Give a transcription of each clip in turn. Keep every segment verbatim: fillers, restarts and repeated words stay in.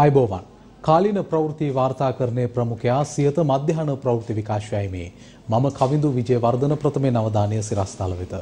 ආයුබෝවන් කාලීන ප්‍රවෘත්ති වාර්තාකරණයේ ප්‍රමුඛයා සියත මධ්‍යහන ප්‍රවෘත්ති විකාශයයි මේ මම කවිඳු විජේවර්ධන ප්‍රථමයෙන් අවධානය සිරස්තල වෙත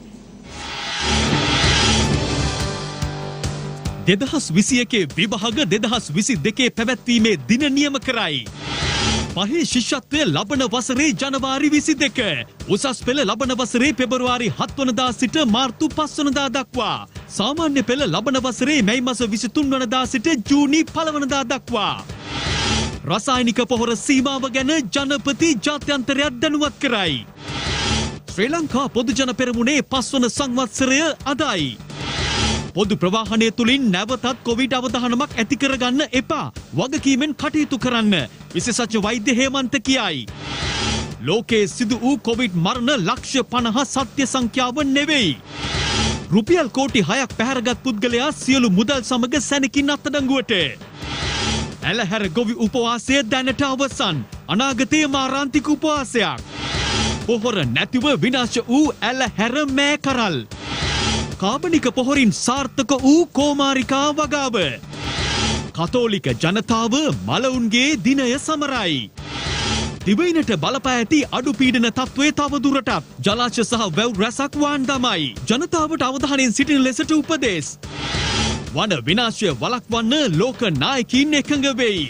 දෙදහස් විසි එකේ විභාග දෙදහස් විසි දෙකේ පැවැත්වීමේ දින නියම කරයි. පහේ ශිෂ්‍යත්වය ලබන වසරේ ජනවාරි විසි දෙක. උසස් පෙළ ලබන වසරේ පෙබරවාරි හත් වනදා සිට මාර්තු පස් වනදා දක්වා. සාමාන්‍ය පෙළ ලබන වසරේ මැයි මාස විසි තුන් වනදා සිට ජූනි පළමු වනදා දක්වා. රසායනික පොහොර සීමාව ගැන ජනපති ජාත්‍යන්තරයක් දැනුවත් කරයි. ශ්‍රී ලංකා පොදු ජන පෙරමුණේ පස්වන සංවත්සරය අදයි. පොදු ප්‍රවාහනය තුළින් නැවතත් කොවිඩ් අවධානමක් ඇති කරගන්න එපා. වගකීමෙන් කටයුතු කරන්න. විශේෂඥ වෛද්‍ය හේමන්ත කියයි. ලෝකයේ සිදු වූ කොවිඩ් මරණ ලක්ෂ පනහ සත්‍ය සංඛ්‍යාව නෙවෙයි. රුපියල් කෝටි හයක් පැහැරගත් පුද්ගලයා සියලු මුදල් සමග සැනකින් අත්අඩංගුවට. ඇලහැර ගොවි උපවාසය දැනට අවසන්. අනාගතයේ මාරාන්තික උපවාසයක්. පොහොර නැතිව විනාශ වූ ඇලහැර මෑ කරල්. කාබනික පොහොරින් සාර්ථක වූ කෝමාරිකා වගාව. කතෝලික ජනතාව මලවුන්ගේ දිනය සමරයි. දිවයිනට බලපා ඇති අඩු පීඩන තත්ත්වය තවදුරටත් ජලාශ සහ වැව් රැසක් වාන් දමයි. ජනතාවට අවධානයෙන් සිටින ලෙසට උපදෙස්. වන විනාශය වළක්වන්න ලෝක නායකයින් එකඟ වෙයි.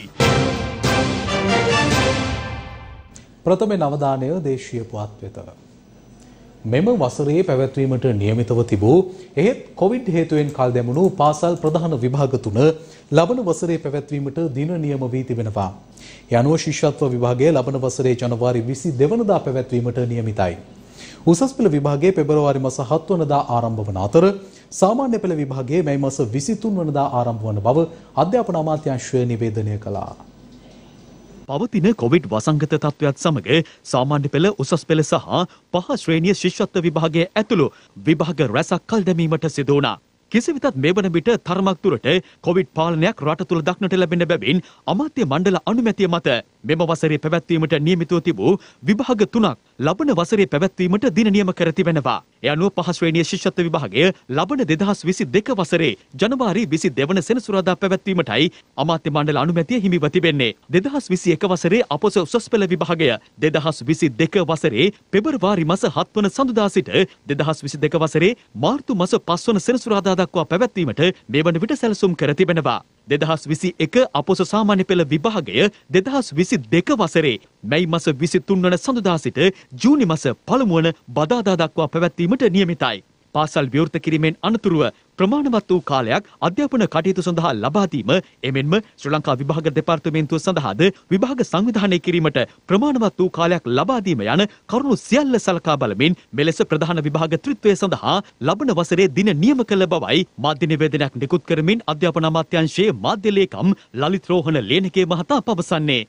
ප්‍රථම අවධානය දේශීය පුවත් වෙත. මෙම වසරේ පැවැත්වීමට නියමිතව තිබූ එහෙත් කොවිඩ් හේතුවෙන් කල් දැමුණු පාසල් ප්‍රධාන විභාග තුන ලබන වසරේ පැවැත්වීමට දින නියම වී තිබෙනවා. ඒ අනුව ශිෂ්‍යත්ව විභාගය ලබන වසරේ ජනවාරි විසි දෙක වනදා පැවැත්වීමට නියමිතයි. උසස් පෙළ විභාගයේ පෙබරවාරි මාස හත් වනදා ආරම්භ වන අතර සාමාන්‍ය පෙළ විභාගයේ මැයි මාස විසි තුන් වනදා ආරම්භ වන බව අධ්‍යාපන අමාත්‍යාංශය නිවේදනය කළා. පවතින කොවිඩ් වසංගත තත්ත්වයක් සමග සාමාන්‍ය පෙළ උසස් පෙළ සහ පහ ශ්‍රේණිය ශිෂ්‍යත්ව විභාගයේ ඇතුළු විභාග රැසක් කල් දැමීමට සිදු වුණා. කෙසේවෙතත් මේ වන විට තරමක් දුරට කොවිඩ් පාලනයක් රට තුළ දක්නට ලැබෙන බැවින් අමාත්‍ය මණ්ඩල අනුමැතිය මත මෙම වසරේ පැවැත්වීමට නියමිතව තිබූ විභාග තුනක් ලබන වසරේ පැවැත්වීමට දින නියම කර තිබෙනවා. ඒ අනුව පහ ශ්‍රේණිය ශිෂ්‍යත්ව විභාගය ලබන දෙදහස් විසි දෙක වසරේ ජනවාරි විසි දෙක වන සෙනසුරාදා පැවැත්වීමටයි අමාත්‍ය මණ්ඩල අනුමැතිය හිමිව තිබෙන්නේ. දෙදහස් විසි එක වසරේ අපොස උසස් පෙළ විභාගය දෙදහස් විසි දෙක වසරේ පෙබරවාරි මාස හත් වන සඳුදා සිට දෙදහස් විසි දෙක වසරේ මාර්තු මාස පස් වන සෙනසුරාදා දක්වා පැවැත්වීමට මේ වන විට සැලසුම් කර තිබෙනවා. දෙදහස් විසි එක අපොස සාමාන්‍ය පෙළ විභාගය දෙදහස් විසි දෙක වසරේ මැයි මාස විසි තුන් වන සඳුදා සිට ජූනි මාස පළමු වන බදාදා දක්වා පැවැත්වීමට නියමිතයි. පාසල් විවෘත කිරීමෙන් අනතුරුව ප්‍රමාණවත් වූ කාලයක් අධ්‍යාපන කටයුතු සඳහා ලබා දීම එමෙන්ම ශ්‍රී ලංකා විභාග දෙපාර්තමේන්තුව සඳහාද විභාග සංවිධානය කිරීමට ප්‍රමාණවත් වූ කාලයක් ලබා දීම යන කරුණු සියල්ල සලකා බලමින් මෙලෙස ප්‍රධාන විභාග ත්‍රිත්වය සඳහා ලබන වසරේ දින නියම කළ බවයි මාධ්‍ය නිවේදනයක් නිකුත් කරමින් අධ්‍යාපන අමාත්‍යාංශයේ මාධ්‍ය ලේකම් ලලිත් රෝහණ ලේනකේ මහතා පවසන්නේ.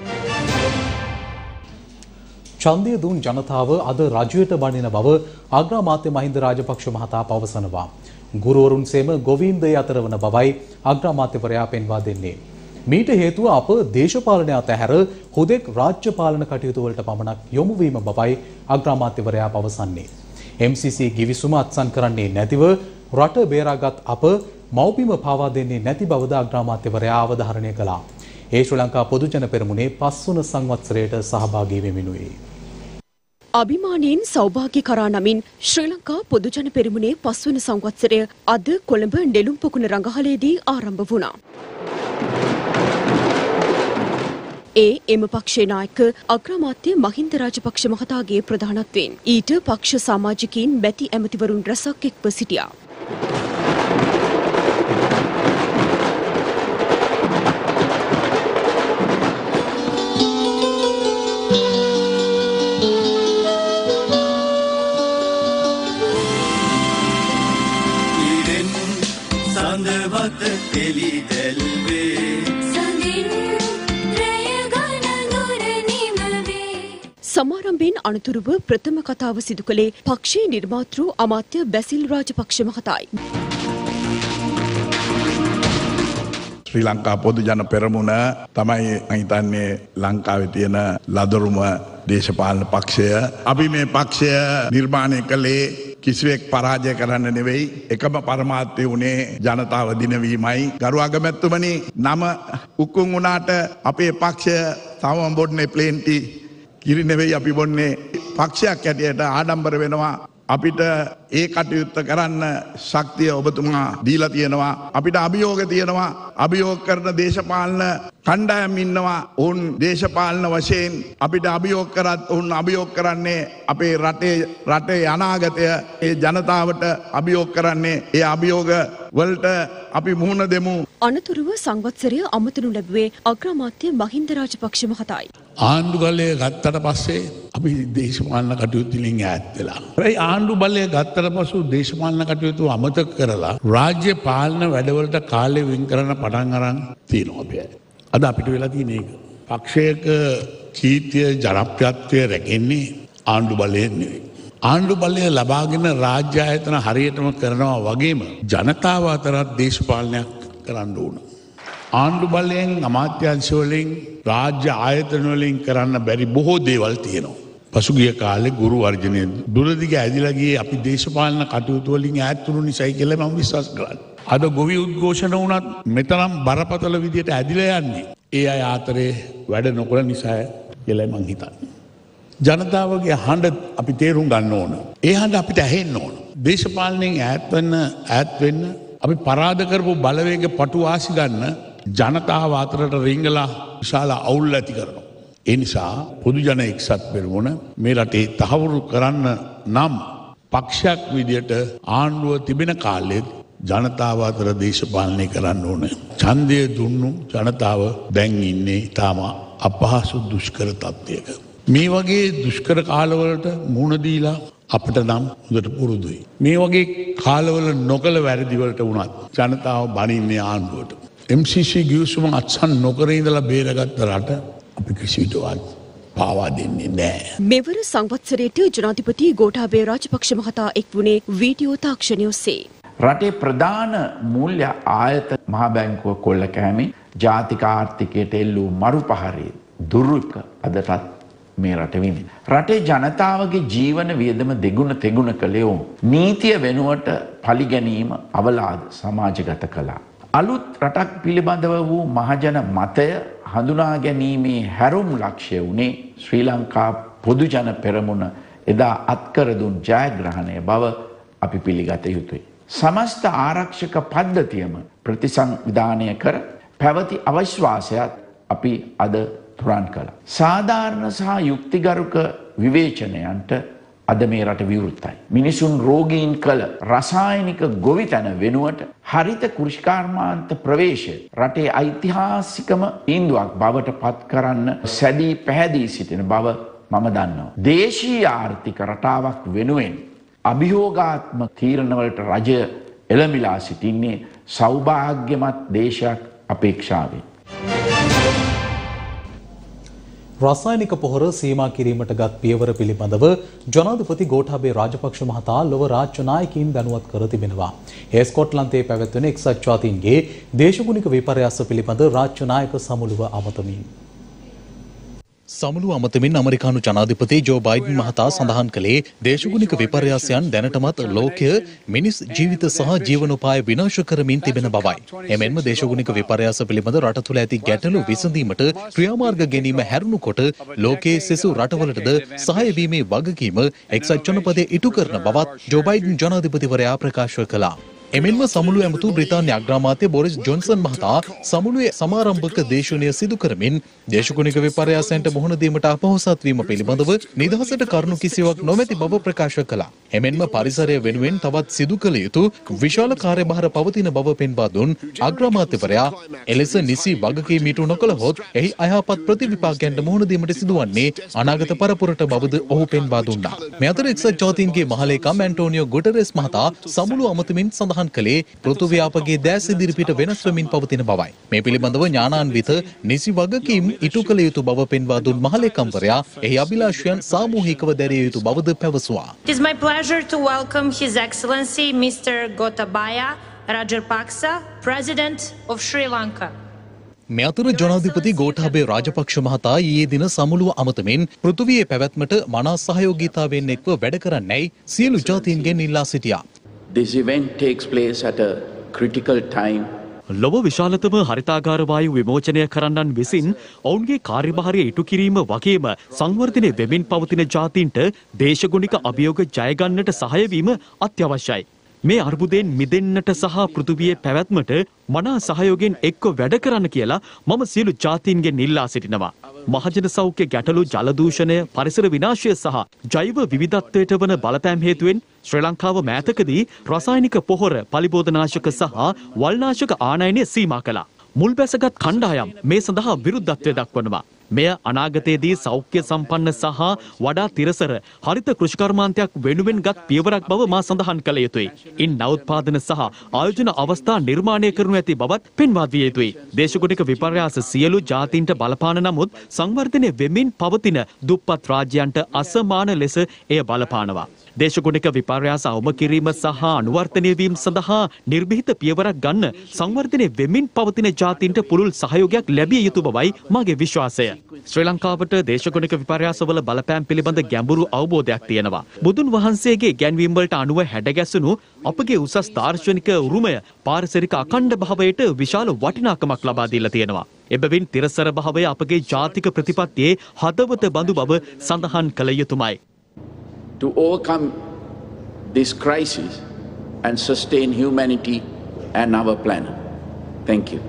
ඡන්දය දුන් ජනතාව අද රජයට බඳින බව අග්‍රාමාත්‍ය මහින්ද රාජපක්ෂ මහතා පවසනවා. ගුරුවරුන් සේම ගොවීන්ද අතර වන බවයි අග්‍රාමාත්‍යවරයා පෙන්වා දෙන්නේ. මීට හේතුව අප දේශපාලනය අතහැර හුදෙක් රාජ්‍ය පාලන කටයුතු වලට පමණක් යොමු වීම බවයි අග්‍රාමාත්‍යවරයා පවසන්නේ. එම් සී සී ගිවිසුම අත්සන් කරන්නේ නැතිව රට බේරාගත් අප මව්බිම පාවා දෙන්නේ නැති බවද අග්‍රාමාත්‍යවරයා අවධාරණය කළා. ඒ ශ්‍රී ලංකා පොදු ජන පෙරමුණේ පස්වන සංවත්සරයට සහභාගී වෙමිනුයි. අභිමානයෙන් සෞභාග්‍ය කරා නමින් ශ්‍රී ලංකා පොදු ජන පෙරමුණේ පස්වන සංවත්සරය අද කොළඹ නෙළුම් පොකුණ රඟහලේදී ආරම්භ වුණා. ඒ එම පක්ෂේ නායක අග්‍රාමාත්‍ය මහින්ද රාජපක්ෂ මහතාගේ ප්‍රධානත්වයෙන් ඊට පක්ෂ සමාජිකයින් මැති ඇමතිවරුන් රැසක් එක්ව සිටියා. සමාරම්භයෙන් අනතුරුව ප්‍රථම කතාව සිදු කළේ පක්ෂයේ නිර්මාතෘ අමාත්‍ය බැසිල් රාජපක්ෂ මහතායි. ශ්‍රී ලංකා පොදු ජන පෙරමුණ තමයි මම හිතන්නේ ලංකාවේ තියෙන ලදරුම දේශපාලන පක්ෂය. අපි මේ පක්ෂය නිර්මාණය කළේ කිසිවෙක් පරාජය කරන්න නෙවෙයි. එකම පරමාර්ථය උනේ ජනතාව දිනවීමයි. ගරු අගමැතිතුමනි, නම උකුම් වුණාට අපේ පක්ෂය තවම බොන්නේ ප්ලේන්ටි කිරි නෙවෙයි. අපි බොන්නේ පක්ෂයක් හැටියට ආඩම්බර වෙනවා. අපිට ඒ කටයුත්ත කරන්න ශක්තිය ඔබතුමා දීලා තියෙනවා. අපිට අභියෝග තියෙනවා. අභියෝග කරන දේශපාලන කණ්ඩායම් ඉන්නවා. ඔවුන් දේශපාලන වශයෙන් අපිට අභියෝග කරත් ඔවුන් අභියෝග කරන්නේ අපේ රටේ රටේ අනාගතය ඒ ජනතාවට අභියෝග කරන්නේ ඒ අභියෝග වලට අපි මුහුණ දෙමු. අනතුරුව සංවත්සරය අමතනු ලැබුවේ අග්‍රාමාත්‍ය මහින්ද රාජපක්ෂ මහතායි. ආණ්ඩු බලය ගත්තට පස්සේ අපි දේශපාලන කටයුතු වලින් ඈත් වෙලා. ඒ ආණ්ඩු බලය ගත්තට පසු දේශපාලන කටයුතු අමතක කරලා රාජ්‍ය පාලන වැඩවලට කාලය වෙන් කරන පටන් අරන් තියෙනවා අපි. අද අපිට වෙලා තියෙන එක. පක්ෂයක කීර්තිය ජනප්‍රියත්වය රැකෙන්නේ ආණ්ඩු බලයෙන් නෙවෙයි. ආණ්ඩු බලය ලබාගෙන රාජ්‍ය ආයතන හරියටම කරනවා වගේම ජනතාව අතරත් දේශපාලනයක් කරන්න ඕන. ආණ්ඩු බලයෙන් අමාත්‍යාංශ වලින් රාජ්‍ය ආයතන වලින් කරන්න බැරි බොහෝ දේවල් තියෙනවා. පසුගිය කාලේ ගුරු වර්ජනය දුරදිග ඇදිලා ගියේ අපි දේශපාලන කටයුතු වලින් ඈත් වුණු නිසායි කියලා මම විශ්වාස කරනවා. අද ගොවි උද්ඝෝෂණ වුණත් මෙතරම් බරපතල විදියට ඇදිලා යන්නේ ඒ අය ආතරේ වැඩ නොකර නිසා කියලා මම හිතන්නේ. ජනතාවගේ හඬ අපි තේරුම් ගන්න ඕන. ඒ හඬ අපිට ඇහෙන්න ඕන. දේශපාලනයෙන් ඈත් වෙන්න ඈත් වෙන්න අපි පරාද කරපු බලවේග පටු වාසි ගන්න ජනතාව අතරට රිංගලා විශාල අවුල් ඇති කරනවා. ඒ නිසා පොදු ජන එක්සත් පෙරමුණ මේ රටේ තහවුරු කරන්න නම් පක්ෂයක් විදියට ආණ්ඩුව තිබෙන කාලෙත් ජනතාව අතර දේශපාලනය කරන්න ඕන. ඡන්දය දුන්නු ජනතාව දැන් ඉන්නේ තාම අපහසු දුෂ්කර තත්ත්වයක. මේ වගේ දුෂ්කර කාලවලට මුහුණ දීලා අපිට නම් හොඳට පුරුදුයි. මේ වගේ කාලවල නොකල වැරදි වලට වුණත් ජනතාව බනින්නේ ආණ්ඩුවට. එම් සී සී ගිවිසුම අත්සන් නොකර ඉඳලා බේරගත්ත රට අපි කිසිවිටවත් පාවා දෙන්නේ නැහැ. මෙවර සංවත්සරයට ජනාධිපති ගෝඨාභය රාජපක්ෂ මහතා එක් වුණේ වීඩියෝ තාක්ෂණය ඔස්සේ. රටේ ප්‍රධාන මූල්‍ය ආයතන මහා බැංකුව කොල්ල කෑමේ ජාතික ආර්ථිකයට එල්ලූ මරුපහරේ දුරුක අදටත් මේ රට විඳින. රටේ ජනතාවගේ ජීවන වියදම දෙගුණ තෙගුණ කළේ ඔවුන්. නීතිය වෙනුවට පරිගැනීම අවලාද සමාජගත කළා. අලුත් රටක් පිළිබඳව වූ මහජන මතය හඳුනා ගැනීමේ හැරුම් ලක්ෂ්‍ය වුණේ ශ්‍රී ලංකා පොදු ජන පෙරමුණ එදා අත්කර දුන් ජයග්‍රහණය බව අපි පිළිගත යුතුයි. සමස්ත ආරක්ෂක පද්ධතියම ප්‍රතිසංවිධානය කර පැවති අවිශ්වාසයත් අපි අද තුරන් කළා. සාධාරණ සහ යුක්තිගරුක විවේචනයන්ට අද මේ රට විවෘතයි. මිනිසුන් රෝගීන් කළ රසායනික ගොවිතැන වෙනුවට හරිත කෘෂිකාර්මාන්ත ප්‍රවේශය රටේ ඓතිහාසිකම තීන්දුවක් බවට පත් කරන්න සැදී පැහැදී සිටින බව මම දන්නවා. දේශීය ආර්ථික රටාවක් වෙනුවෙන් අභියෝගාත්මක තීරණවලට රජය එළඹිලා සිටින්නේ සෞභාග්‍යමත් දේශයක් අපේක්ෂාවෙන්. රසායනික පොහොර සීමා කිරීමට ගත් පියවර පිළිබඳව ජනාධිපති ගෝඨාභය රාජපක්ෂ මහතා ලොව රාජ්‍ය නායකයින් දැනුවත් කර තිබෙනවා. ඒ ස්කොට්ලන්තයේ පැවැත්වෙන එක්සත් ජාතීන්ගේ දේශගුණික විපර්යාස පිළිබඳ රාජ්‍ය නායක සමුළුව අමතමින් සමුළුව අමතමින් ඇමරිකානු ජනාධිපති ජෝ බයිඩන් මහතා සඳහන් කළේ දේශගුණික විපර්යාසයන් දැනටමත් ලෝකය මිනිස් ජීවිත සහ ජීවනෝපාය විනාශ කරමින් තිබෙන බවයි. එමෙන්ම දේශගුණික විපර්යාස පිළිබඳ රට තුළ ඇති ගැටලු විසඳීමට ක්‍රියාමාර්ග ගැනීම හැරුණු කොට ලෝකයේ සෙසු රටවලටද සහාය වීමේ වගකීම එක්සත් ජනපදයේ ඉටු කරන බවත් ජෝ බයිඩන් ජනාධිපතිවරයා ප්‍රකාශ කළා. එමෙන්ම සමුළුව ඇමතු බ්‍රිතාන්‍ය අග්‍රාමාත්‍ය බොරිස් ජොන්සන් මහතා සමුළුවේ සමාරම්භක දේශනය සිදු කරමින් දේශගුණික විපර්යාසයන්ට මුහුණ දීමට අපොහොසත් වීම පිළිබඳව නිදහසට කරුණු කිසිවක් නොමැති බව ප්‍රකාශ කළා. එමෙන්ම පරිසරය වෙනුවෙන් තවත් සිදු කළ යුතු විශාල කාර්යභාර පවතින බව පෙන්වා දුන් අග්‍රාමාත්‍යවරයා එලෙස නිසි වගකීම් ඉටු නොකළහොත් එහි අයහපත් ප්‍රතිවිපාකයන්ට මුහුණ දීමට සිදුවන්නේ අනාගත පරපුරට බවද ඔහු පෙන්වා දුන්නා. මේ අතර එක්සත් ජාතීන්ගේ මහලේකම් ඇන්ටෝනියෝ ගුටරෙස් මහතා සමුළුව අමතමින් සඳහන් කළේ පෘථිවි අපගේ දැස් ඉදිරිපිට වෙනස් වෙමින් පවතින බවයි. මේ පිළිබඳව ඥානාන්විත නිසි වගකීම් ඉටු කළ යුතු බව පෙන්වා දුන් මහලේකම්වරයා එහි අභිලාෂයන් සාමූහිකව දැරිය යුතු බවද පැවසුවා. It is my pleasure to welcome His Excellency Mister Gotabaya Rajapaksa, President of Sri Lanka. මේ අතර ජනාධිපති ගෝඨාභය රාජපක්ෂ මහතා ඊයේ දින සමුළුව අමතමින් පෘථුවියේ පැවැත්මට මනා සහයෝගීතාවයෙන් එක්ව වැඩ කරන්නයි සියලු ජාතීන්ගෙන් ඉල්ලා සිටියා. This event takes place at a critical time. ලොව විශාලතම හරිතාගාර වායු විමෝචනය කරන්නන් විසින් ඔවුන්ගේ කාර්යභාරය ඉටු කිරීම වගේම සංවර්ධනය වෙමින් පවතින ජාතීන්ට දේශගුණික අභියෝග ජයගන්නට සහාය වීම අත්‍යවශ්‍යයි. මේ අර්බුදයෙන් මිදෙන්නට සහ පෘථුවියේ පැවැත්මට මනා සහයෝගයෙන් එක්ව වැඩ කරන්න කියලා මම සියලු ජාතීන්ගෙන් ඉල්ලා සිටිනවා. මහජන සෞඛ්‍ය ගැටලු ජල දූෂණය පරිසර විනාශය සහ ජෛව විවිධත්වයට වන බලපෑම් හේතුවෙන් ශ්‍රී ලංකාව මෑතකදී රසායනික පොහොර පලිබෝධනාශක සහ වල්නාශක ආනයනය සීමා කළා. මුල් බැසගත් කණ්ඩායම් මේ සඳහා විරුද්ධත්වය දක්වනවා. මෙය අනාගතයේදී සෞඛ්‍ය සම්පන්න සහ වඩා තිරසර හරිත කෘෂිකර්මාන්තයක් වෙනුවෙන් ගත් පියවරක් බව මා සඳහන් කළ යුතුයි. ඉන් නවෝත්පාදන සහ ආයෝජන අවස්ථා නිර්මාණය කරනු ඇති බවත් පෙන්වා දිය යුතුයි. දේශගුණික විපර්යාස සියලු ජාතීන්ට බලපාන නමුත් සංවර්ධනය වෙමින් පවතින දුප්පත් රාජ්‍යයන්ට අසමාන ලෙස එය බලපානවා. දේශගුණික විපර්යාස අවම කිරීම සහ අනුවර්තනය වීම සඳහා නිර්භීත පියවරක් ගන්න සංවර්ධනය වෙමින් පවතින ජාතීන්ට පුළුල් සහයෝගයක් ලැබිය යුතු බවයි මගේ විශ්වාසය. ශ්‍රී ලංකාවට දේශගුණික විපර්යාසවල බලපෑම් පිළිබඳ ගැඹුරු අවබෝධයක් තියෙනවා. බුදුන් වහන්සේගේ ගැන්වීම් වලට අනුව හැඩගැසුණු අපගේ උසස් දාර්ශනික උරුමය පාරිසරික අඛණ්ඩ භාවයට විශාල වටිනාකමක් ලබා දීලා තියෙනවා. එබැවින් තිරසර භාවය අපගේ ජාතික ප්‍රතිපත්තියේ හදවත බඳු බව සඳහන් කළ යුතුමයි. To overcome this crisis and sustain humanity and our planet. Thank you.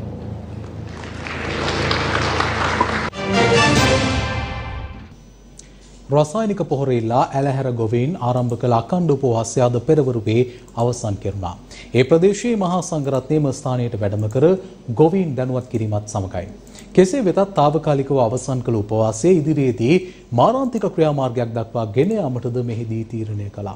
රසායනික පොහොර ඉල්ලා ඇලහැර ගොවීන් ආරම්භ කළ අඛණ්ඩ උපවාසය අද පෙරවරුවේ අවසන් කෙරුණා. ඒ ප්‍රදේශයේ මහා සංඝරත්නයේම ස්ථානයට වැඩම කර ගොවීන් දැනුවත් කිරීමත් සමගයි. කෙසේ වෙතත් తాවකාලිකව අවසන් කළ උපවාසයේ ඉදිරියේදී මාරාන්තික ක්‍රියාමාර්ගයක් දක්වා ගෙන යාමටද මෙහිදී තීරණය කළා.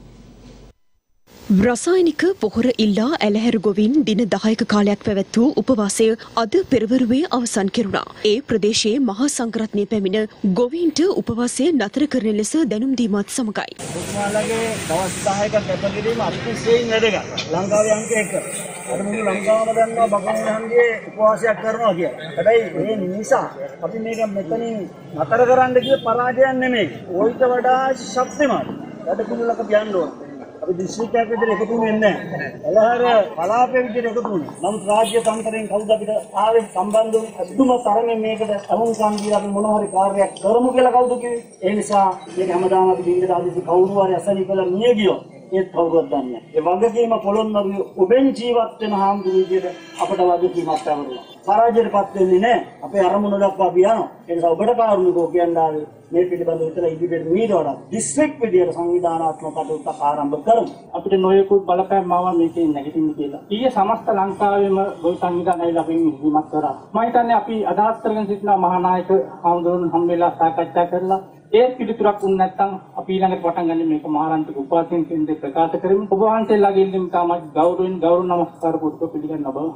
රසායනික පොහොර ඉල්ලා ඇලහැර ගොවින් දින දහයක කාලයක් පැවැත් වූ උපවාසය අද පෙරවරුවේ අවසන් කෙරුණා. ඒ ප්‍රදේශයේ මහා සංඝරත්නය පැමිණ ගොවීන්ට උපවාසය නතර කරන ලෙස දැනුම් දීමත් සමගයි. ඔබතුමාලගේ දවස් දහයක කැපකිරීම අතිශයින් වැදගත්. ලංකාවේ අංක එක. අද මුළු ලංකාවම දන්නවා බකන්හන්ගේ උපවාසයක් කරනවා කියලා. හැබැයි මේ නිසා අපි මේක මෙතනින් නතර කරන්න කිය පරාජයක් නෙමෙයි. ඕයිට වඩා ශක්තිමත් වැඩ පිළිවෙලක යන්න ඕන. අපි දිස්ත්‍රික්කයක් විතර එකතු වෙන්නේ නැහැ. එලහර කලාපයේ විතර එකතු වුණා. නමුත් රාජ්‍ය තන්ත්‍රයෙන් කවුද අපිට ආවේ සම්බන්ධ අදුම තරමේ මේකට අමුන්කම් දීලා අපි මොන හරි කාර්යයක් කරමු කියලා කවුද කිව්වේ? ඒ නිසා මේක හැමදාම අපි දින්දට ආදිසි කවුරු හරි අසනීප වෙලා මිය ගියෝ ඒත් කවුරුවත් දන්නේ නැහැ. ඒ වගකීම පොළොන්නරුවේ ඔබෙන් ජීවත් වෙන හාමුදුරු විදියට අපට වගකීමක් පැවරුණා. පරාජයටපත් වෙන්නේ නැහැ. අපේ අරමුණ දක්වා අපි යනවා. ඒ නිසා ඔබට කාරුණිකෝ කියන්නේ මේ පිළිබඳව විතර ඉදිරියට මීට වඩා දිස්ත්‍රික් විදියට සංවිධානාත්මක කටයුතු ආරම්භ කරමු. අපිට නොයෙකුත් බලපෑම් ආවා මේකේ නැගිටින්න කියලා. ඊයේ සමස්ත ලංකාවේම ගොවි සංවිධානයල අපි හිමත් කරා. මම හිතන්නේ අපි අදහස් කරගෙන සිටින මහානායක හාමුදුරුවෝ හැම වෙලාව සාකච්ඡා කරලා ඒ පිළිතුරක් උන් නැත්නම් අපි ඊළඟට පටන් ගන්න මේක මහාරාන්තික උපාසීන් කෙනෙක් ප්‍රකාශ කරමු. ඔබ වහන්සේලාගේ ඉල්ලීම් තමයි ගෞරවයෙන් ගෞරව නමස්කාර පුරුදු පිළිගන්න බව.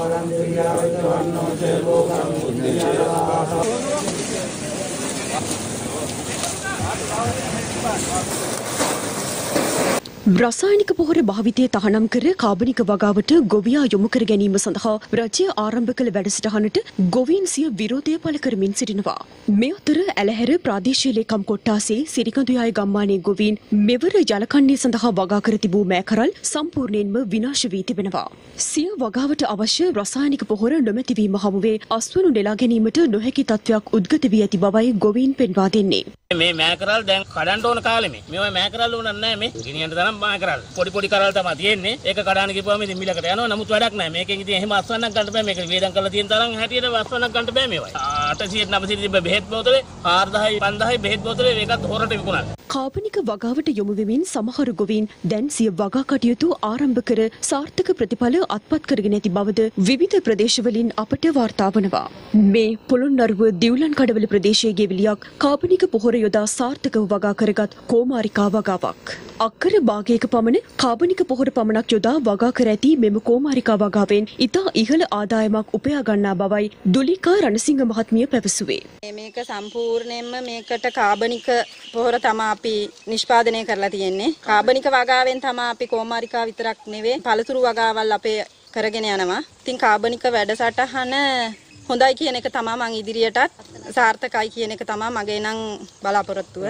රසායනික පොහොර භාවිතය තහනම් කර කාබනික වගාවට ගොවියා යොමු කර ගැනීම සඳහා රජය ආරම්භ කළ වැඩසටහනට ගොවීන් සිය විරෝධය පළ කරමින් සිටිනවා. මේ අතර ඇලහැර ප්‍රාදේශීය ලේකම් කොට්ටාසේ සිරිකඳුයාය ගම්මානයේ ගොවීන් මෙවර ජලකණ්ඩය සඳහා වගා කර තිබූ මෑකරල් සම්පූර්ණයෙන්ම විනාශ වී තිබෙනවා. සිය වගාවට අවශ්‍ය රසායනික පොහොර නොමැති වීම හමුවේ අස්වනු නෙලා ගැනීමට නොහැකි තත්ත්වයක් උද්ගත වී ඇති බවයි ගොවීන් පෙන්වා දෙන්නේ. මේ මෑකරල් දැන් කඩන්න ඕන කාලෙ මේ මේවා මෑකරල් උනන්නේ නැහැ මේ ගිනියන්න තරම් මෑකරල් පොඩි පොඩි කරල් තමයි තියෙන්නේ ඒක කඩාන ගිහුවාම ඉතින් මිලකට යනවා නමුත් වැඩක් නැහැ මේකෙන් ඉතින් එහෙම අස්වන්නක් ගන්න බෑ මේක වේදම් කරලා තියෙන තරම් හැටියට අස්වන්නක් ගන්න බෑ මේවා අටසිය නවසිය තිබ්බ බෙහෙත් බෝතලේ හාරදහයි පන්දහයි බෙහෙත් බෝතලේ ඒකත් හොරට විකුණනවා. කාබනික වගාවට යොමු වෙමින් සමහර ගොවීන් දැන් සිය වගා කටයුතු ආරම්භ කර සාර්ථක ප්‍රතිඵල අත්පත් කරගෙන ඇති බවද විවිධ ප්‍රදේශවලින් අපට වාර්තා වනවා. මේ පොළොන්නරුව දිවුලන් කඩවල ප්‍රදේශයේ ගෙවිලියක් කාබනික පොහොර යොදා සාර්ථකව වගා කරගත් කෝමාරිකා වගාවක්. අක්කර භාගයක පමණ කාබනික පොහොර පමණක් යොදා වගා කර ඇති මෙම කෝමාරිකා වගාවෙන් ඉතා ඉහළ ආදායමක් උපයා ගන්නා බවයි දුලිකා රණසිංහ මහත්මිය පැවසුවේ. මේක සම්පූර්ණයෙන්ම මේකට කාබනික පොහොර තමයි අපි නිෂ්පාදනය කරලා තියෙන්නේ. කාබනික වගාවෙන් තමයි අපි කෝමාරිකා විතරක් නෙවෙයි පළතුරු වගාවල් අපේ කරගෙන යනවා. ඉතින් කාබනික වැඩසටහන හොඳයි කියන එක තමයි මම ඉදිරියටත් සාර්ථකයි කියන එක තමයි මගේ නම් බලාපොරොත්තුව.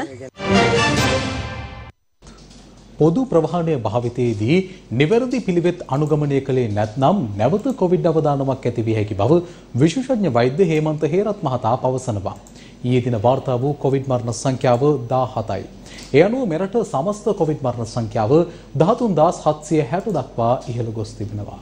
පොදු ප්‍රවාහනය භාවිතයේදී නිවැරදි පිළිවෙත් අනුගමනය කළේ නැත්නම් නැවත කොවිඩ් අවදානමක් ඇති විය හැකි බව විශේෂඥ වෛද්‍ය හේමන්ත හේරත් මහතා පවසනවා. ඊයේ දින වාර්තා වූ කොවිඩ් මරණ සංඛ්‍යාව දාහතයි. ඒ අනුව මෙරට සමස්ත කොවිඩ් මරණ සංඛ්‍යාව දහතුන් හදාස් හත්සිය හැට දක්වා ඉහළ ගොස් තිබෙනවා.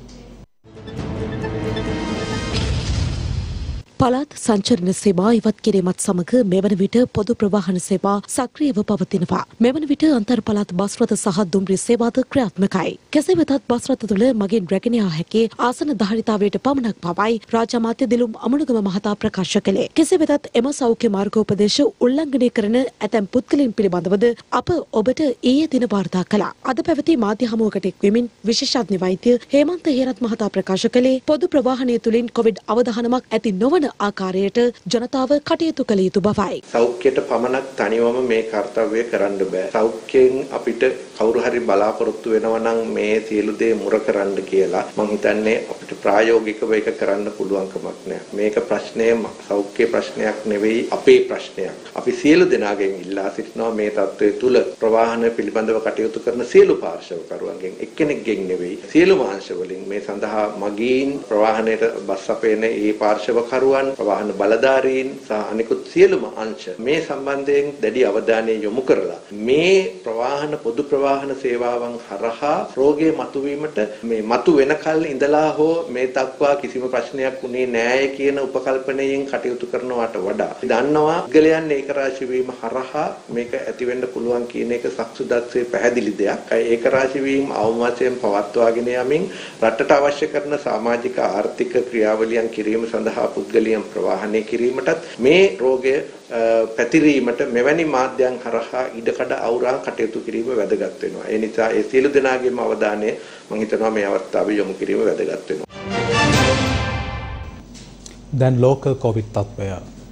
පළාත් සංචරණ සේවා ඉවත් කිරීමත් සමග මෙවන විට පොදු ප්‍රවාහන සේවා සක්‍රියව පවතිනවා. මෙවන විට අන්තර් පළාත් බස් රථ සහ දුම්රිය සේවාද ක්‍රියාත්මකයි. කෙසේ වෙතත් බස් රථ තුළ මගින් රැගෙන යා හැකි ආසන ධාරිතාවයට පමණක් බවයි රාජ්‍ය අමාත්‍ය දිලුම් අමනුගම මහතා ප්‍රකාශ කළේ. කෙසේ වෙතත් එම සෞඛ්‍ය මාර්ගෝපදේශ උල්ලංඝනය කරන ඇතැම් පුද්ගලයන් පිළිබඳවද අප ඔබට ඊයේ දින වාර්තා කළා. අද පැවති මාධ්‍ය හමුවකට එක්වෙමින් විශේෂඥ වෛද්‍ය හේමන්ත හේරත් මහතා ප්‍රකාශ කළේ පොදු ප්‍රවාහනය තුළින් කොවිඩ් අවදානමක් ඇති නොවන ආකාරයට ජනතාව කටයුතු කළ යුතු බවයි. සෞඛ්‍යයට පමණක් තනිවම මේ කාර්යය කරන්න බෑ. සෞඛ්‍යයෙන් අපිට කවුරු හරි බලාපොරොත්තු වෙනවා නම් මේ සියලු දේ මුර කරන්න කියලා මම හිතන්නේ අපිට ප්‍රායෝගිකව ඒක කරන්න පුළුවන් කමක් නෑ. මේක ප්‍රශ්නය සෞඛ්‍ය ප්‍රශ්නයක් නෙවෙයි අපේ ප්‍රශ්නයක්. අපි සියලු දෙනාගෙන් ඉල්ලා සිටිනවා මේ තත්ත්වය තුල ප්‍රවාහන පිළිබඳව කටයුතු කරන සියලු පාර්ශවකරුවන්ගෙන් එක්කෙනෙක්ගෙන් නෙවෙයි සියලුම අංශ වලින් මේ සඳහා මගීන් ප්‍රවාහනයට බස් අපේන ඒ පාර්ශවකරුවන් ප්‍රවාහන බලධාරීන් සහ අනිකුත් සියලුම අංශ මේ සම්බන්ධයෙන් දැඩි අවධානය යොමු කරලා මේ ප්‍රවාහන පොදු ප්‍රවාහන සේවාවන් හරහා රෝගයේ මතුවීමට මේ මතු වෙන කල් ඉඳලා හෝ මේ දක්වා කිසිම ප්‍රශ්නයක් උනේ නැහැ කියන උපකල්පනයෙන් කටයුතු කරනවට වඩා දන්නවා පුද්ගලයන් ඒකරාශී වීම හරහා මේක ඇති වෙන්න පුළුවන් කියන එක සක්සුදත්වයේ පැහැදිලි දෙයක්. ඒකරාශී වීම අවමාසයෙන් පවත්වාගෙන යමින් රටට අවශ්‍ය කරන සමාජික ආර්ථික ක්‍රියාවලියන් කිරීම සඳහා පුද්ගලයන් ප්‍රවාහනය කිරීමටත් මේ රෝගය පැතිරීමට මෙවැනි මාධ්‍යයන් හරහා ඉඩකඩ අවුරා කටයුතු කිරීම වැදගත් වෙනවා. ඒ නිසා ඒ සියලු දෙනාගේම අවධානය මම හිතනවා මේ අවස්ථාවේ යොමු කිරීම වැදගත් වෙනවා. දැන් ලෝක කොවිඩ් තත්ත්වය.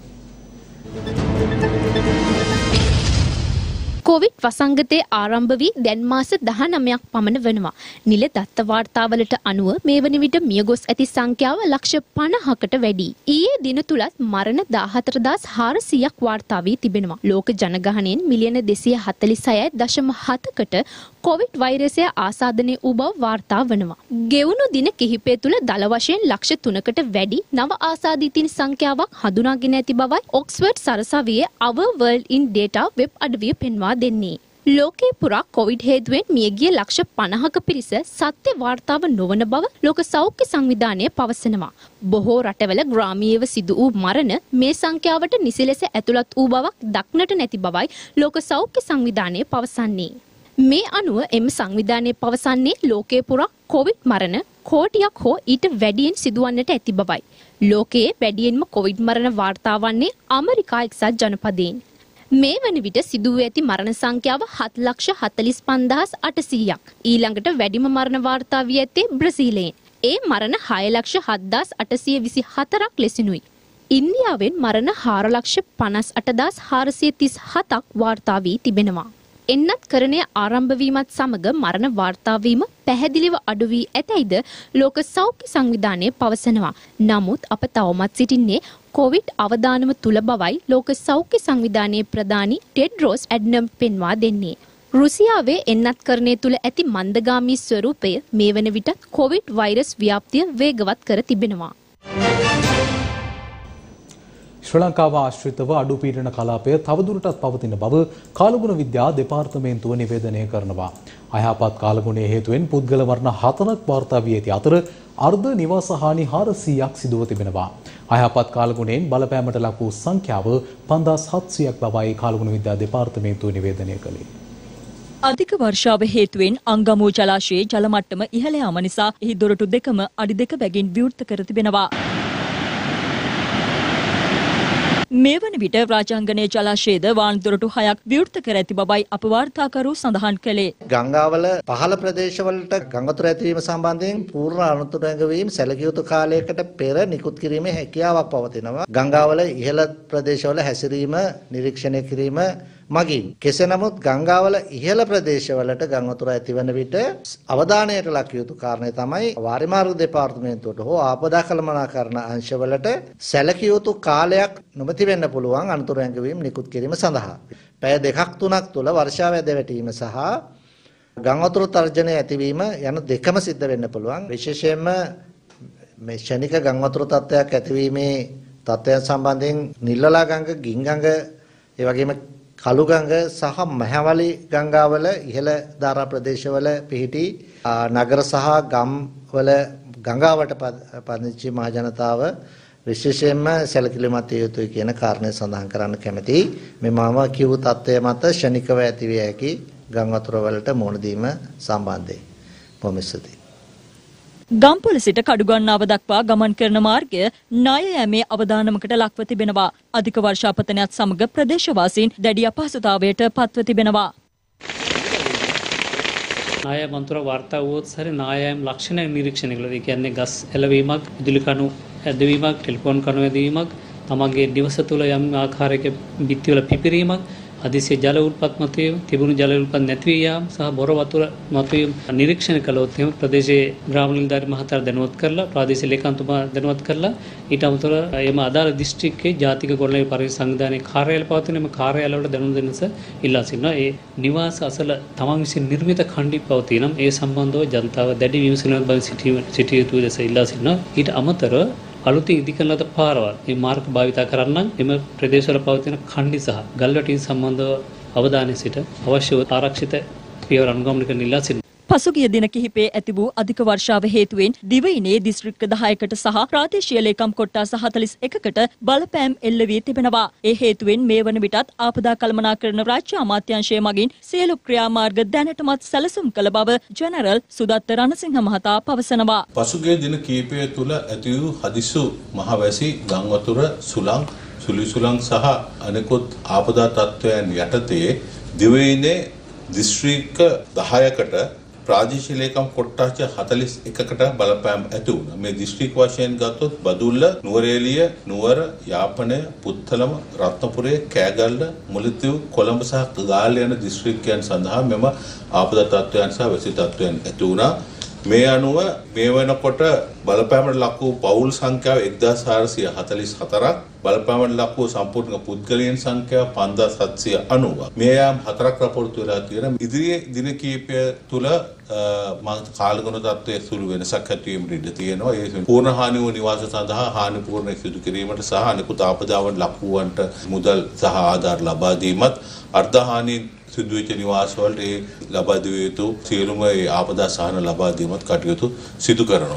කොවිඩ් වසංගතයේ ආරම්භ වී දැන් මාස දහනවයක් පමණ වනවා. නිල දත්ත වාර්තාවලට අනුව මේ වන විට මියගොස් ඇති සංඛ්‍යාව ලක්ෂ පනහකට වැඩි. ඊයේ දින තුලත් මරණ දාහතර හදාස් හාරසියයක් වාර්තා වී තිබෙනවා. ලෝක ජනගහනයෙන් මිලියන දෙසිය හතළිස් හයයි දශම හතකට කොවිඩ් වෛරසය ආසාදනය වූ බව වාර්තා වනවා. ගෙවුණු දින කිහිපය තුල දල වශයෙන් ලක්ෂ තුනකට වැඩි නව ආසාදිතින් සංඛ්‍යාවක් හඳුනාගෙන ඇති බවයි ඔක්ස්ෆර්ඩ් සරසවියේ Our World in Data web අඩවිය පෙන්වා දෙන්නේ. ලෝකේ පුරා කොවිඩ් හේතුවෙන් මියගිය ලක්ෂ පනහක පිරිස සත්‍ය වාර්තාව නොවන බව ලෝක සෞඛ්‍ය සංවිධානය පවසනවා. බොහෝ රටවල ග්‍රාමීයව සිදු වූ මරණ මේ සංඛ්‍යාවට නිසි ලෙස ඇතුළත් වූ බවක් දක්නට නැති බවයි ලෝක සෞඛ්‍ය සංවිධානය පවසන්නේ. මේ අනුව එම සංවිධානය පවසන්නේ ලෝකයේ පුරා කොවිඩ් මරණ කෝටියක් හෝ ඊට වැඩියෙන් සිදුවන්නට ඇති බවයි. ලෝකයේ වැඩියෙන්ම කොවිඩ් මරණ වාර්තා වන්නේ ඇමරිකා එක්සත් ජනපදයෙන්. මේ වන විට සිදුව ඇති මරණ සංඛ්‍යාව හත් ලක්ෂ හතළිස් පන්දාස් අටසීයක්. ඊළඟට වැඩිම මරණ වාර්තා වී ඇත්තේ බ්‍රසීලයෙන්. ඒ මරණ හය ලක්ෂ හත්දාස් අටසිය විසි හතරක් ලෙසිනුයි. ඉන්දියාවෙන් මරණ හාර ලක්ෂ පනස් අටදාස් හාරසිය තිස් හතක් වාර්තා වී තිබෙනවා. එන්නත් කරණය ආරම්භ වීමත් සමග මරණ වාර්තා වීම පැහැදිලිව අඩු වී ඇතැයිද ලෝක සෞඛ්‍ය සංවිධානය පවසනවා. නමුත් අප තවමත් සිටින්නේ කොවිඩ් අවදානම තුල බවයි ලෝක සෞඛ්‍ය සංවිධානයේ ප්‍රධානී ටෙඩ්රොස් ඇඩ්නම් පෙන්වා දෙන්නේ. රුසියාවේ එන්නත් කරණය තුල ඇති මන්දගාමී ස්වරූපය මේ වන විටත් කොවිඩ් වෛරස් ව්‍යාප්තිය වේගවත් කර තිබෙනවා. ශ්‍රී ලංකාව ආශ්‍රිතව අඩු පීඩන කලාපය තවදුරටත් පවතින බව කාලගුණ විද්‍යා දෙපාර්තමේන්තුව නිවේදනය කරනවා. අයහපත් කාලගුණයේ හේතුවෙන් පුද්ගල මරණ හතරක් වාර්තා වී ඇති අතර අර්ධ නිවාස හානි හාරසීයක් සිදුව තිබෙනවා. අයහපත් කාලගුණයෙන් බලපෑමට ලක් වූ සංඛ්‍යාව පන්දාස් හත්සියයක් බවයි කාලගුණ විද්‍යා දෙපාර්තමේන්තුව නිවේදනය කළේ. අධික වර්ෂාව හේතුවෙන් අංගමු ජලාශයේ ජල මට්ටම ඉහළ යාම නිසා එහි දොරටු දෙකම අඩි දෙක බැගින් විවෘත කර තිබෙනවා. මේ වන විට රාජාංගනයේ ජලාශයේද වාන් දොරටු හයක් විවෘත කර ඇති බවයි අප වාර්තාකරු සඳහන් කළේ. ගංගාවල පහළ ප්‍රදේශවලට ගංගාතුර ඇතිවීම සම්බන්ධයෙන් පූර්ණ අනුතුරු ඇඟවීම් සැලකිය යුතු කාලයකට පෙර නිකුත් කිරීමේ හැකියාවක් පවතිනවා. ගංගාවල ඉහළ ප්‍රදේශවල හැසිරීම නිරීක්ෂණය කිරීම මගින් කෙසේ නමුත් ගංගාවල ඉහළ ප්‍රදේශවලට ගම් වතුර ඇතිවන විට අවධානයට ලක් යුතු කාරණය තමයි වාරිමාර්ග දෙපාර්තමේන්තුවට හෝ ආපදා කළමනාකරණ අංශවලට සැලකිය යුතු කාලයක් නොමැති වෙන්න පුළුවන් අනතුරු ඇඟවීම් නිකුත් කිරීම සඳහා. පැය දෙකක් තුනක් තුල වර්ෂාව ඇද වැටීම සහ ගම් වතුර තර්ජනය ඇතිවීම යන දෙකම සිද්ධ වෙන්න පුළුවන්. විශේෂයෙන්ම මේ ශනික ගම් වතුර තත්ත්වයක් ඇතිවීමේ තත්ත්වයන් සම්බන්ධයෙන් නිල්ලලා ගඟ, ගින්ගඟ, ඒ වගේම කළු ගඟ සහ මහවැලි ගංගාවල ඉහළ ධාරා ප්‍රදේශවල පිහිටි නගර සහ ගම් වල ගංගාවට පදිංචි මහ ජනතාව විශේෂයෙන්ම සැලකිලිමත් විය යුතුයි කියන කාරණය සඳහන් කරන්න කැමැතියි. මේ මම කියූ තත්ත්වය මත ශනිකව ඇතිවිය හැකි ගම් වතුර වලට මුහුණ දීම සම්බන්ධයෙන් බොහොම ස්තුතියි. ගම්පොළ සිට කඩුගන්නාව දක්වා ගමන් කරන මාර්ගය ණය යෑමේ අවදානමකට ලක්ව තිබෙනවා. අධික වර්ෂාපතනයත් සමග ප්‍රදේශවාසීන් දැඩි අපහසුතාවයට පත්ව තිබෙනවා. ණය මන්ත්‍ර වාර්තා වුවොත් සරි ණයයම් ලක්ෂණ නිරීක්ෂණය කළා. ඒ කියන්නේ ගස් එළවීමක්, විදුලි කණු ඇදවීමක්, ටෙලිෆෝන් කණු ඇදවීමක්, තමන්ගේ නිවස තුළ යම් ආකාරයක බිත්තිවල පිපිරීමක්, හදිසියේ ජල උල්පත් මතුවීම, තිබුණු ජල උල්පත් නැති වී යාම සහ බොර වතුර මතුවීම නිරීක්ෂණය කළොත් එහෙම ප්‍රදේශයේ ග්‍රාම නිලධාරි මහතාට දැනුවත් කරලා, ප්‍රාදේශීය ලේකම්තුමා දැනුවත් කරලා, ඊට අමතරව එම අදාළ දිස්ත්‍රික්කයේ ජාතික ගොඩනැගිලි පරිවර්තන සංවිධානයේ කාර්යාලය පවතින එම කාර්යාලවල දැනුම් දෙන්නස ඉල්ලා සිටිනවා. ඒ නිවාස අසල තමන් විසින් නිර්මිත ඛණ්ඩි පවතිනම් ඒ සම්බන්ධව ජනතාව දැඩි විමසීමක් බව සිටිය යුතු ලෙස ඉල්ලා සිටිනවා. ඊට අමතරව අලුතින් ඉදිකරන ලද පාරවල් මේ මාර්ග භාවිතා කරන්න එම ප්‍රදේශවල පවතින ඛණ්ඩි සහ ගල්වැටීම් සම්බන්ධව අවධානය සිට අවශ්‍ය ආරක්ෂිත පියවර අනුගමනය කරන ඉල්ලා සිටිනවා. පසුගිය දින කිහිපයේ ඇති වූ අධික වර්ෂාව හේතුවෙන් දිවයිනේ දිස්ත්‍රික්ක දහයකට සහ ප්‍රාදේශීය ලේකම් කොට්ටාස හතළිස් එකකට බලපෑම් එල්ල වී තිබෙනවා. ඒ හේතුවෙන් මේ වන විටත් ආපදා කළමනාකරණ රාජ්‍ය අමාත්‍යාංශය මගින් සියලු ක්‍රියාමාර්ග දැනටමත් සැලසුම් කළ බව ජෙනරල් සුදත්ත රණසිංහ මහතා පවසනවා. පසුගිය දින කිහිපය තුළ ඇති වූ හදිසි මහවැසි, ගම් වතුර, සුළං, සුළි සුළං සහ අනෙකුත් ආපදා තත්ත්වයන් යටතේ දිවයිනේ දිස්ත්‍රික්ක දහයකට ප්‍රාදේශීය ලේකම් කොට්ටාස හතළිස් එකකට බලපෑම් ඇති වුණා. මේ දිස්ත්‍රික් වශයෙන් ගත්තොත් බදුල්ල, නුවරඑළිය, නුවර, යාපනය, පුත්තලම, රත්නපුරේ, කෑගල්ල, මුලිතිව්, කොළඹ සහ ගාල්ල යන දිස්ත්‍රික්කයන් සඳහා මෙම ආපදා තත්ත්වයන් සහ වැසි තත්ත්වයන් ඇති වුණා. මේ අනුව මේ වෙනකොට බලපෑමට ලක් වූ පවුල් සංඛ්‍යාව එක්දාස් හාරසිය හතළිස් හතරක්, බලපෑමට ලක් වූ සම්පූර්ණ පුද්ගලයන් සංඛ්‍යාව පන්දාස් හත්සිය අනූවක්. මේ යාම් හතරක් රපෝර්තු වෙලා තියෙනවා. ඉදිරියේ දින කිහිපය තුල මා කාලගුණ තත්ත්වයේ සුළු වෙනසක් ඇති වීමට ඉඩ තියෙනවා. ඒ පූර්ණ හානි වූ නිවාස සඳහා හානි පූර්ණ සිදු කිරීමට සහ අනිකුත් ආපදාවන් ලක් වූවන්ට මුදල් සහ ආධාර ලබා දීමත්, අර්ධ හානි සිදුවෙච්ච නිවාසවලට ඒ ලබා දිය යුතු සියලුම ඒ ආපදා සහන ලබා දීමත් කටයුතු සිදු කරනවා.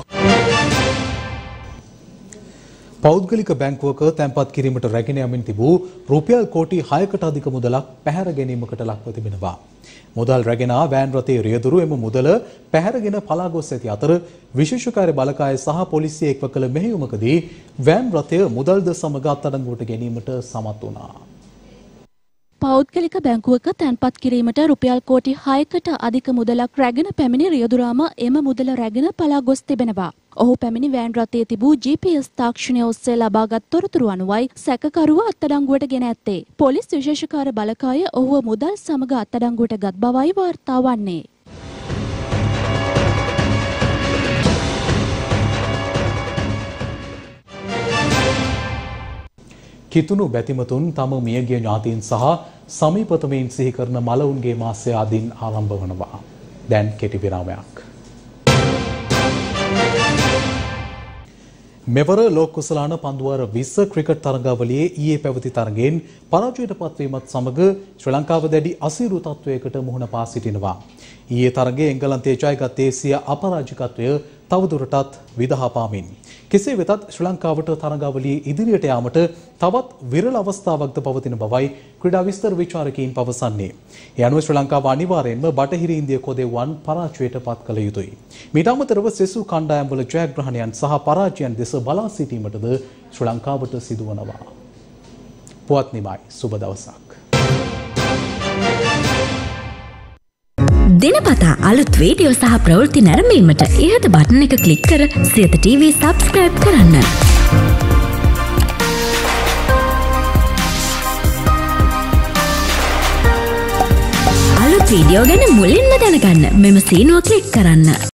පෞද්ගලික බැංකුවක තැන්පත් කිරීමට රැගෙන යමින් තිබූ රුපියල් කෝටි හයකට අධික මුදලක් පැහැර ගැනීමකට ලක්ව තිබෙනවා. මුදල් රැගෙන වෑන් රථයේ රියදුරු එම මුදල පැහැරගෙන පලා ගොස් ඇති අතර විශේෂකාර්ය බලකාය සහ පොලිසිය එක්ව කළ මෙහෙයුමකදී වෑන් රථය මුදල්ද සමග අත්අඩංගුවට ගැනීමට සමත් වුණා. පෞද්ගලික බැංකුවක තැන්පත් කිරීමට රුපියල් කෝටි හයකට අධික මුදලක් රැගෙන පැමිණි රියදුරාම එම මුදල රැගෙන පලා ගොස් තිබෙනවා. ඔහු පැමිණි වෑන් රථයේ තිබූ ජී පී එස් තාක්ෂණය ඔස්සේ ලබාගත් තොරතුරු අනුවයි සැකකරුව අත්අඩංගුවට ගෙන ඇත්තේ. පොලිස් විශේෂකාර්ය බලකාය ඔහුව මුදල් සමග අත්අඩංගුවට ගත් බවයි වාර්තා වන්නේ. කිතුණු බැතිමතුන් තම මියගිය ඥාතීන් සහ සමීපතමයින් සිහි කරන මලවුන්ගේ මාසය ආදීන් ආරම්භ වනවා. දැන් කෙටි විරාමයක්. මෙවර ලෝක කුසලාන පන්දුවර විස්ස ක්‍රිකට් තරගාවලියේ ඊයේ පැවති තරගයෙන් පරාජයට පත්වීමත් සමග ශ්‍රී ලංකාව දැඩි අසීරු තත්වයකට මුහුණ පා සිටිනවා. ඊයේ තරගයේ එංගලන්තයේ ජයගත් දේශීය අපරාජිකත්වය තවදුරටත් විදහා පාමින්. කෙසේ වෙතත් ශ්‍රී ලංකාවට තරගාවලියේ ඉදිරියට යාමට තවත් විරල අවස්ථාවක්ද පවතින බවයි ක්‍රීඩා විස්තර විචාරකයින් පවසන්නේ. ඒ අනුව ශ්‍රී ලංකාව අනිවාර්යයෙන්ම බටහිර ඉන්දිය කොදෙව්වන් පරාජයට පත් කළ යුතුයි. මීට අමතරව සෙසු කණ්ඩායම්වල ජයග්‍රහණයන් සහ පරාජයන් දෙස බලා සිටීමටද ශ්‍රී ලංකාවට සිදුවනවා. පුවත් නිමයි සුබ දවසක්. දිනපතා අලුත් වීඩියෝ සහ ප්‍රවෘත්ති නැරඹීමට ඉහත බටන් එක ක්ලික් කර සියත ටීවී සබ්ස්ක්‍රයිබ් කරන්න. අලුත් වීඩියෝ ගැන මුලින්ම දැනගන්න මෙම සීනුව ක්ලික් කරන්න.